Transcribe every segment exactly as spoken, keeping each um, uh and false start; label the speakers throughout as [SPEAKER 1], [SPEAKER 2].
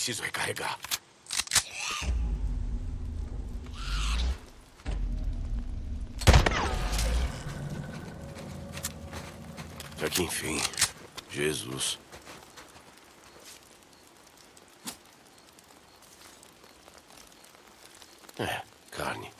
[SPEAKER 1] Preciso recarregar. Até que enfim. Jesus. É, carne.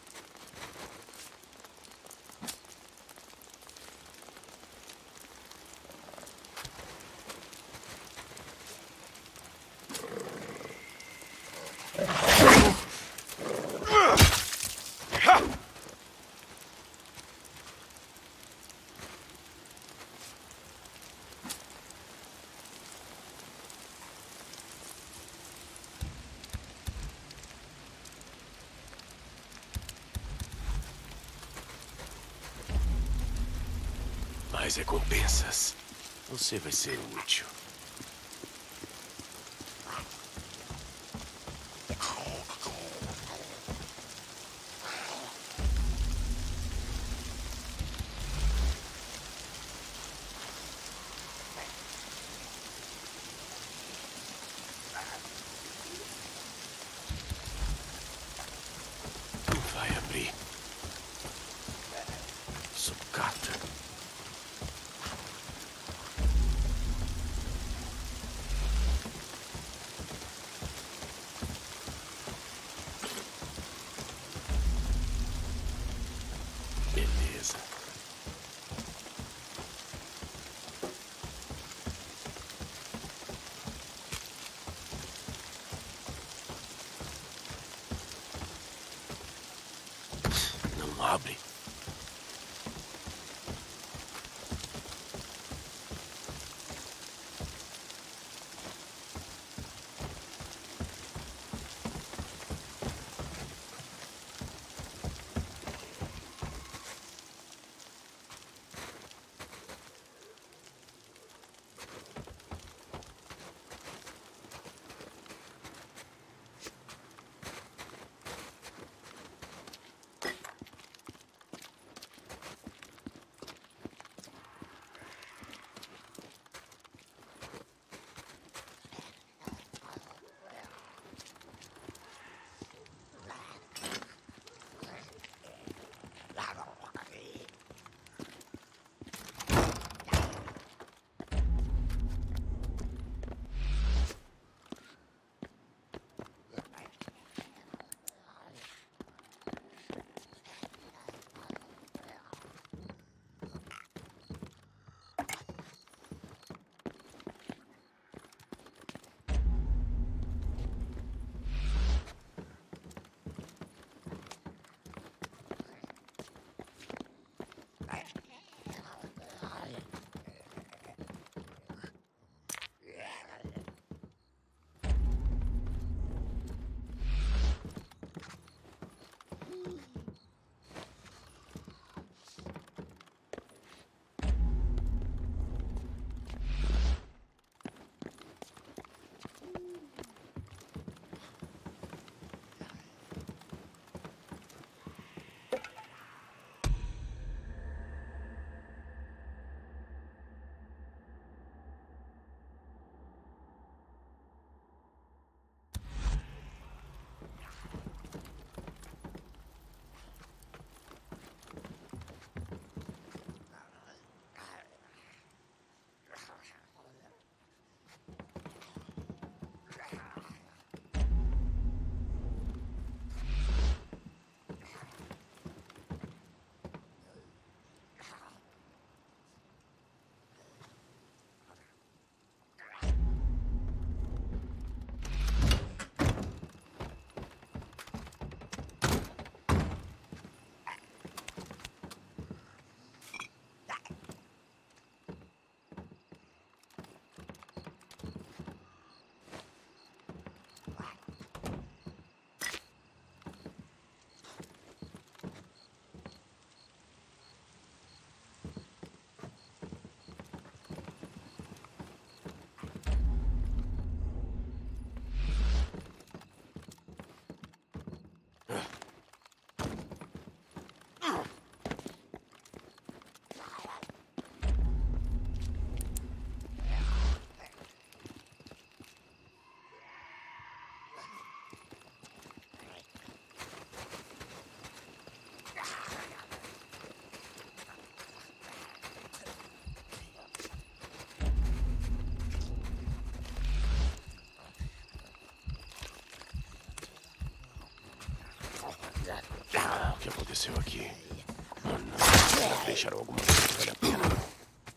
[SPEAKER 1] Mais recompensas. Você vai ser útil. Não vai abrir. Sucata. aconteceu aqui? Oh, não. Deixaram alguma coisa que vale a pena.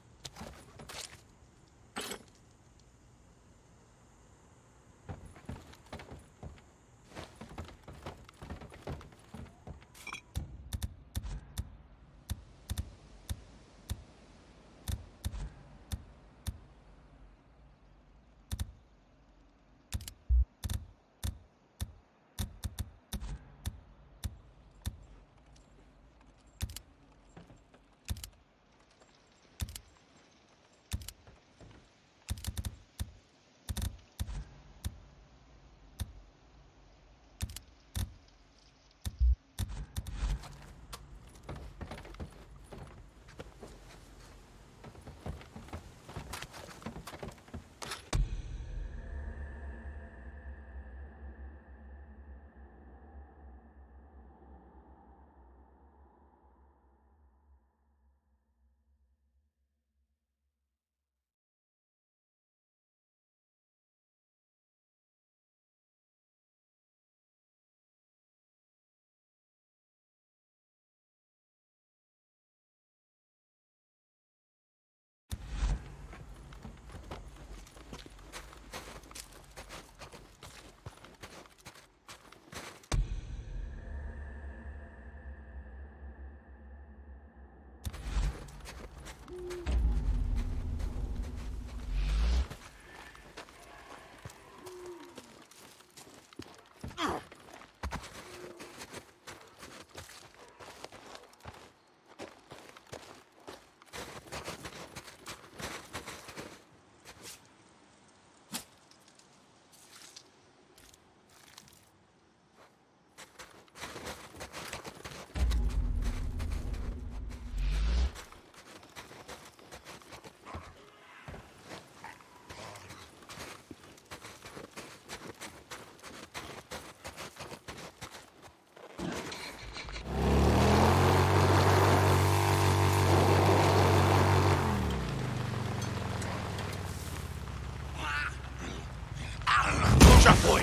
[SPEAKER 1] Já foi!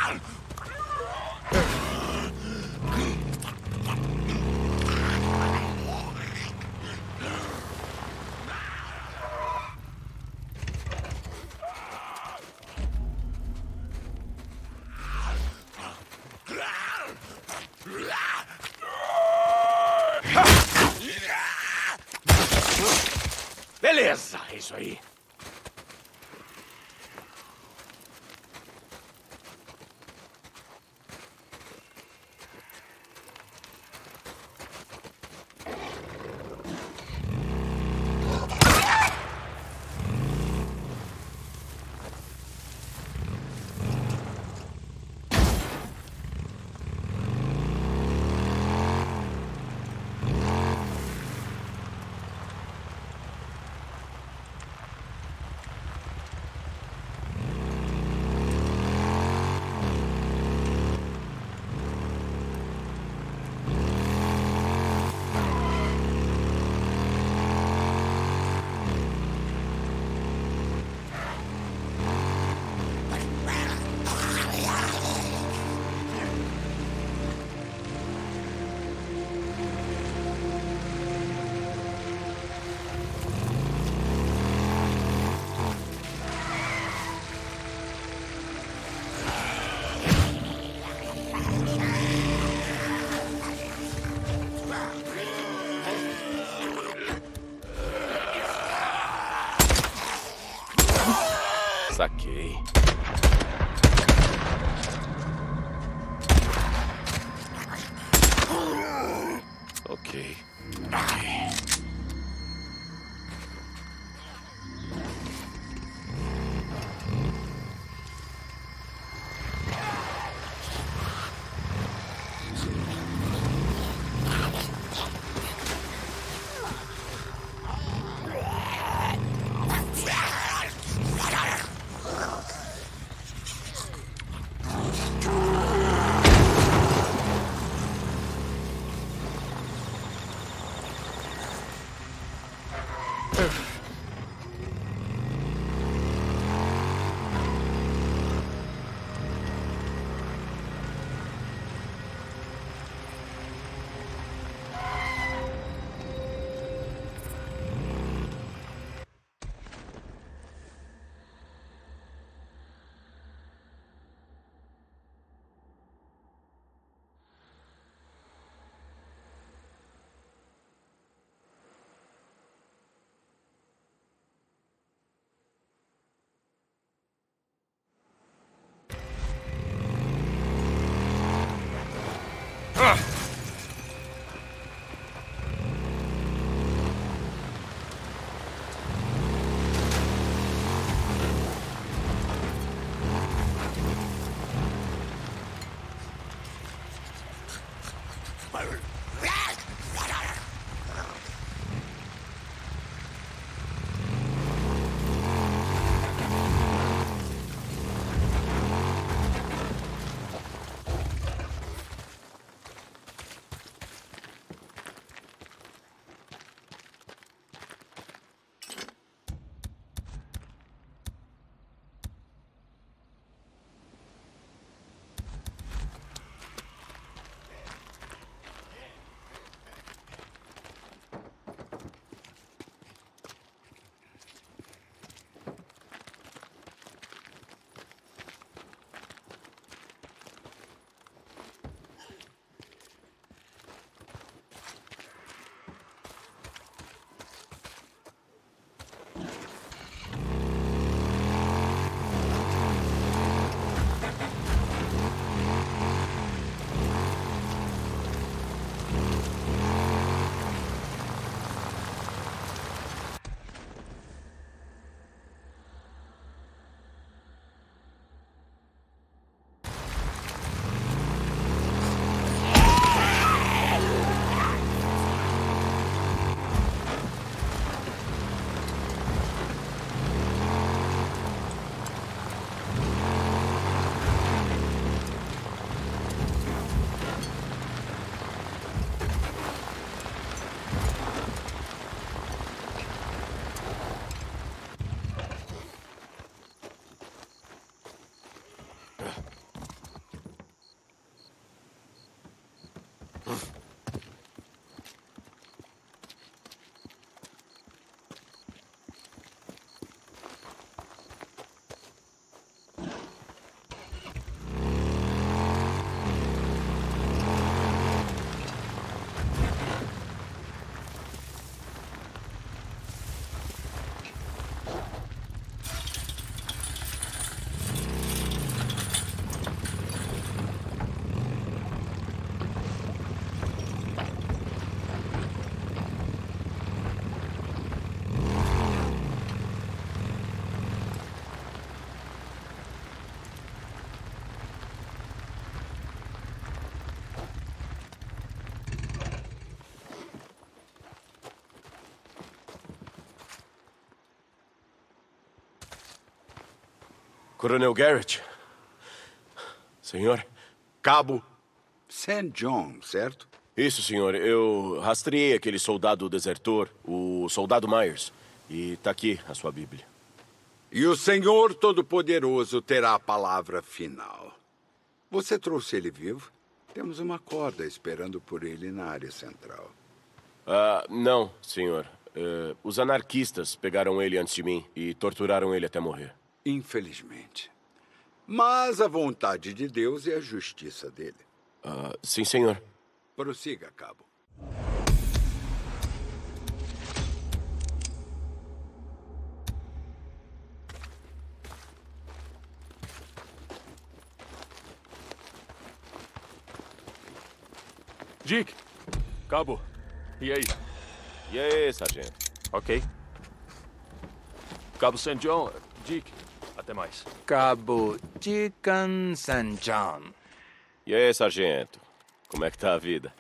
[SPEAKER 1] Beleza, é isso aí. Saquei. Ok. Ok. Coronel Garrett. Senhor?
[SPEAKER 2] Cabo Saint John, certo?
[SPEAKER 1] Isso, senhor. Eu rastreei aquele soldado desertor, o soldado Myers. E tá aqui a sua Bíblia.
[SPEAKER 2] E o Senhor Todo-Poderoso terá a palavra final. Você trouxe ele vivo? Temos uma corda esperando por ele na área central.
[SPEAKER 1] Ah, não, senhor. Uh, os anarquistas pegaram ele antes de mim e torturaram ele até morrer.
[SPEAKER 2] Infelizmente. Mas a vontade de Deus é a justiça dele.
[SPEAKER 1] Uh, sim, senhor.
[SPEAKER 2] Prossiga, Cabo.
[SPEAKER 3] Dick! Cabo! E aí?
[SPEAKER 1] E aí, sargento?
[SPEAKER 3] Ok. Cabo Saint John, Dick, até mais.
[SPEAKER 4] Cabo Deacon Saint John.
[SPEAKER 1] E aí, sargento? Como é que tá a vida?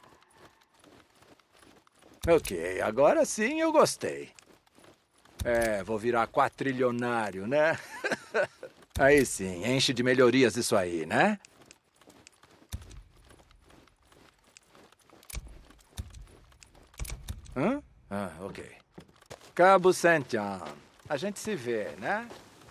[SPEAKER 4] Ok, agora sim eu gostei. É, vou virar quatrilionário, né? Aí sim, enche de melhorias isso aí, né? Hã? Ah, ok. Cabo Saint John. A gente se vê, né?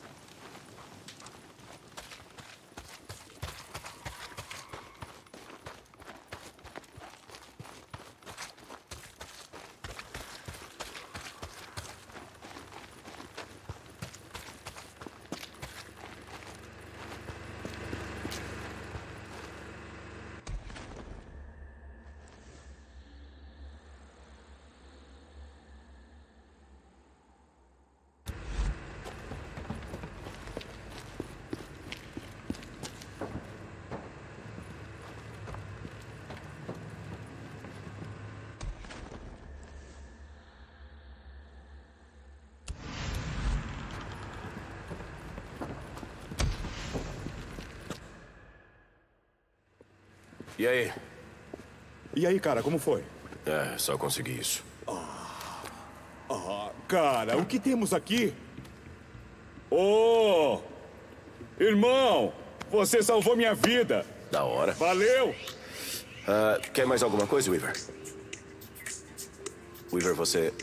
[SPEAKER 1] E aí?
[SPEAKER 5] E aí, cara, como foi?
[SPEAKER 1] É, só consegui isso.
[SPEAKER 5] Ah, cara, o que temos aqui? Ô! Irmão, você salvou minha vida.
[SPEAKER 1] Da hora.
[SPEAKER 5] Valeu!
[SPEAKER 1] Ah, quer mais alguma coisa, Weaver? Weaver, você...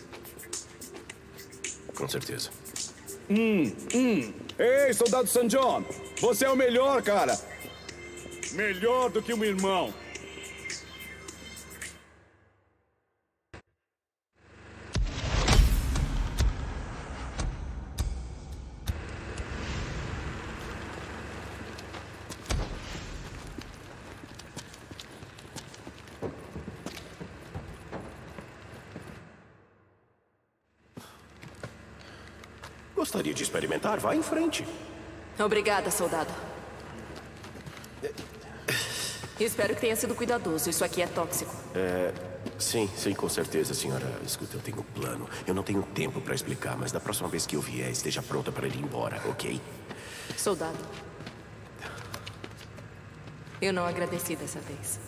[SPEAKER 1] Com certeza.
[SPEAKER 5] Hum, hum. Ei, soldado Saint John, você é o melhor, cara. Melhor do que um irmão.
[SPEAKER 1] Gostaria de experimentar? Vá em frente.
[SPEAKER 6] Obrigada, soldado. Espero que tenha sido cuidadoso. Isso aqui é tóxico.
[SPEAKER 1] É... Sim, sim, com certeza, senhora. Escuta, eu tenho um plano. Eu não tenho tempo pra explicar, mas da próxima vez que eu vier, esteja pronta para ir embora, ok?
[SPEAKER 6] Soldado. Eu não agradeci dessa vez.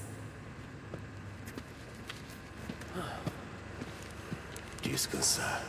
[SPEAKER 1] Descansar.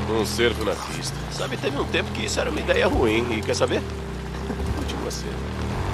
[SPEAKER 1] Um cervo na pista. Sabe, teve um tempo que isso era uma ideia ruim. E quer saber? Continua sendo.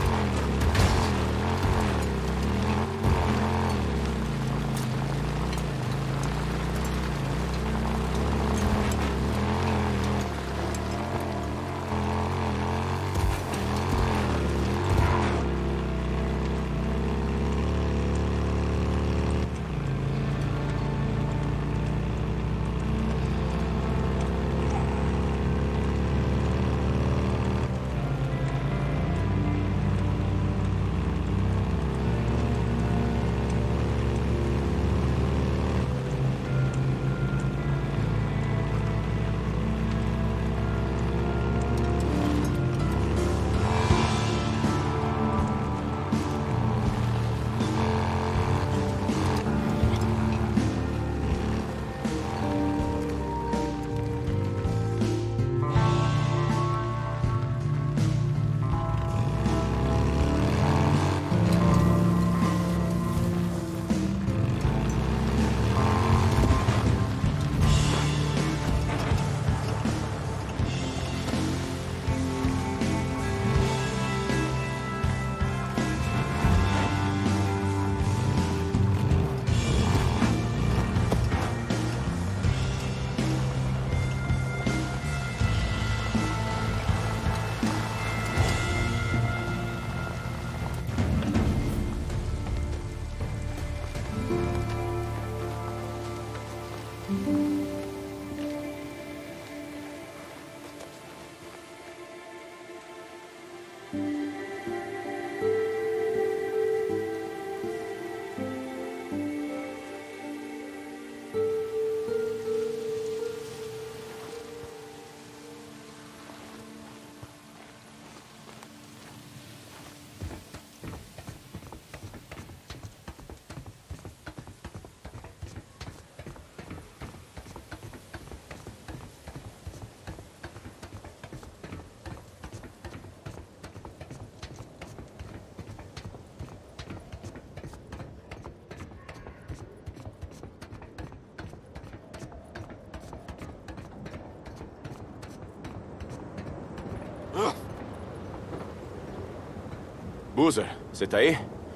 [SPEAKER 1] Boozer, você tá aí?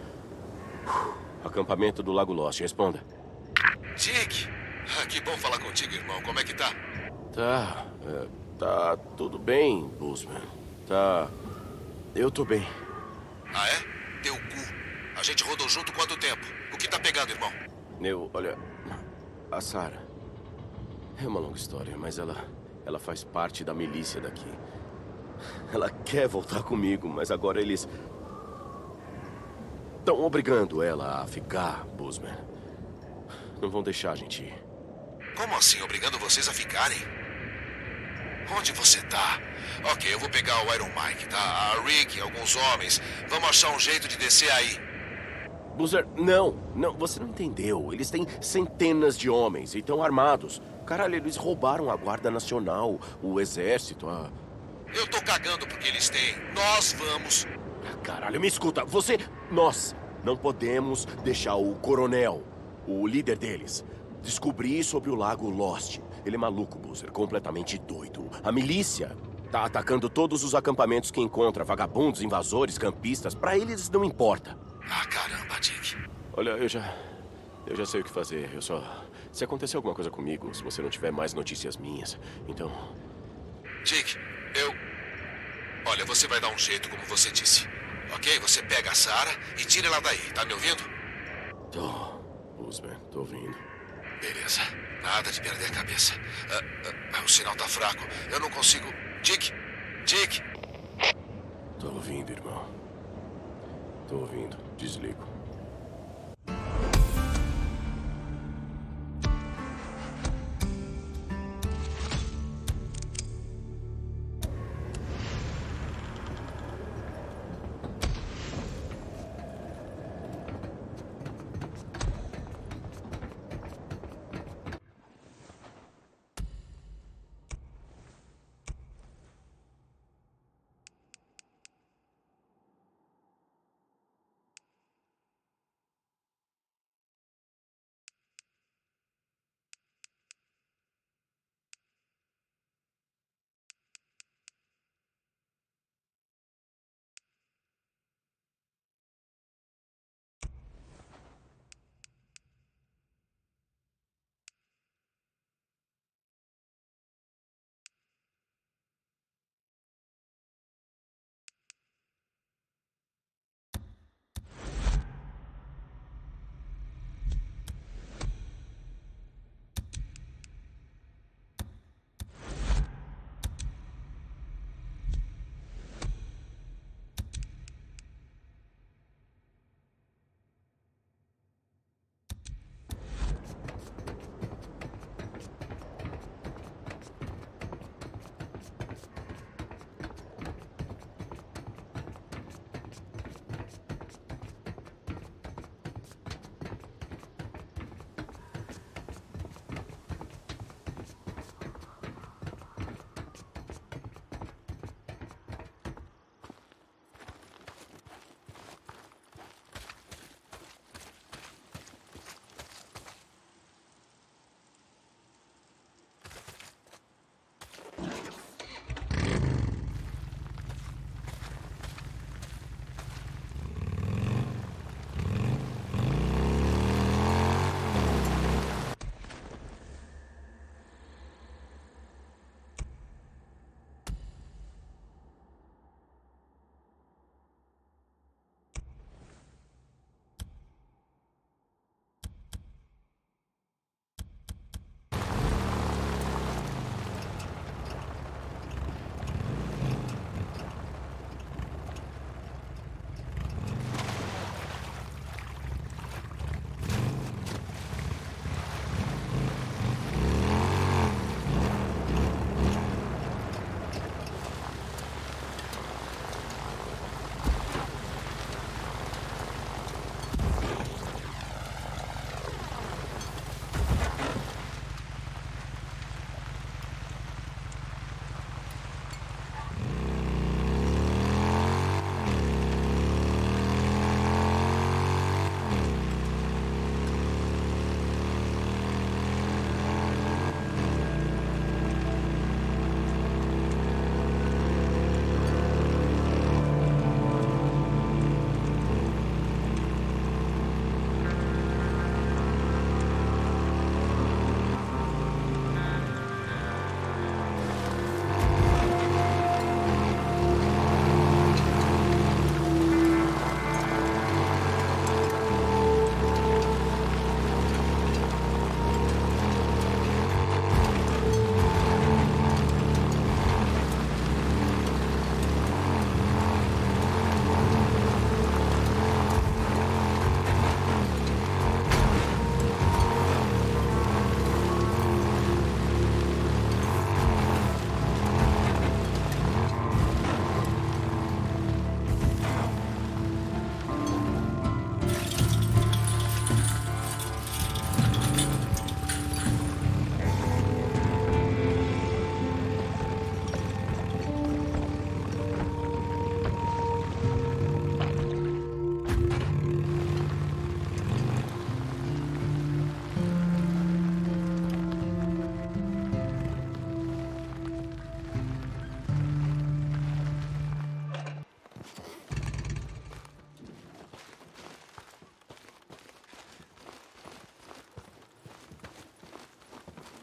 [SPEAKER 1] Uf, acampamento do Lago Lost, responda.
[SPEAKER 7] Dick! Ah, que bom falar contigo, irmão. Como é que tá?
[SPEAKER 1] Tá, é, tá tudo bem, Boozman. Tá... eu tô bem.
[SPEAKER 7] Ah, é? Teu cu. A gente rodou junto quanto tempo? O que tá pegando, irmão?
[SPEAKER 1] Eu, olha... a Sarah... é uma longa história, mas ela... ela faz parte da milícia daqui. Ela quer voltar comigo, mas agora eles... estão obrigando ela a ficar, Boozman. Não vão deixar a gente ir.
[SPEAKER 7] Como assim, obrigando vocês a ficarem? Onde você tá? Ok, eu vou pegar o Iron Mike, tá? A Rick, alguns homens. Vamos achar um jeito de descer aí.
[SPEAKER 1] Boozer, não, não, você não entendeu. Eles têm centenas de homens e estão armados. Caralho, eles roubaram a Guarda Nacional, o Exército, a...
[SPEAKER 7] Eu tô cagando porque eles têm. Nós vamos...
[SPEAKER 1] Caralho, me escuta, você... Nós não podemos deixar o coronel, o líder deles, descobrir sobre o Lago Lost. Ele é maluco, Boozer, completamente doido. A milícia tá atacando todos os acampamentos que encontra, vagabundos, invasores, campistas. Pra eles não importa.
[SPEAKER 7] Ah, caramba, Dick.
[SPEAKER 1] Olha, eu já... eu já sei o que fazer. Eu só... se acontecer alguma coisa comigo, se você não tiver mais notícias minhas, então...
[SPEAKER 7] Dick, eu... olha, você vai dar um jeito, como você disse. Ok? Você pega a Sarah e tira ela daí. Tá me ouvindo?
[SPEAKER 1] Tô... Boozman, tô ouvindo.
[SPEAKER 7] Beleza. Nada de perder a cabeça. Ah, ah, o sinal tá fraco. Eu não consigo... Dick! Dick!
[SPEAKER 1] Tô ouvindo, irmão. Tô ouvindo. Desligo.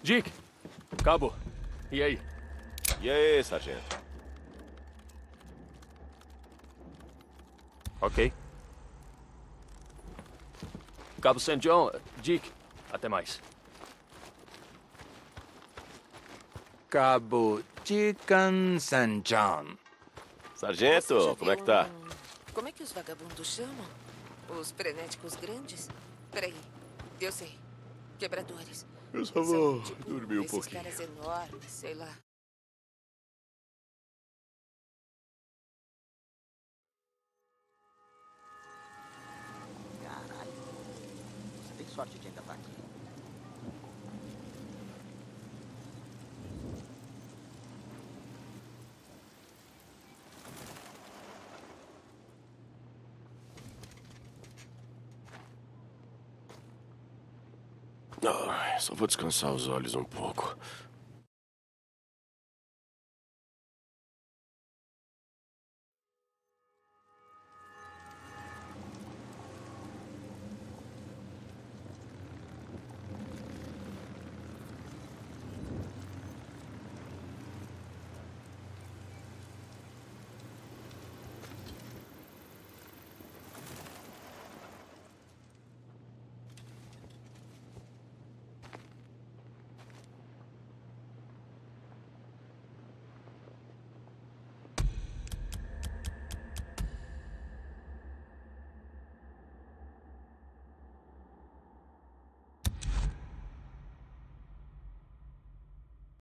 [SPEAKER 3] Dick! Cabo! E aí?
[SPEAKER 1] E aí, sargento?
[SPEAKER 3] Ok. Cabo Saint John, Dick, até mais.
[SPEAKER 4] Cabo Deacon Saint John.
[SPEAKER 1] Sargento, como é que tá?
[SPEAKER 8] Um... Como é que os vagabundos chamam? Os frenéticos grandes? Peraí, eu sei. Quebradores.
[SPEAKER 1] Eu só vou
[SPEAKER 8] São, tipo,
[SPEAKER 1] dormir um
[SPEAKER 8] esses
[SPEAKER 1] pouquinho.
[SPEAKER 8] caras enormes, sei lá.
[SPEAKER 9] Caralho. Você tem sorte de ainda estar aqui.
[SPEAKER 1] Ah, só vou descansar os olhos um pouco.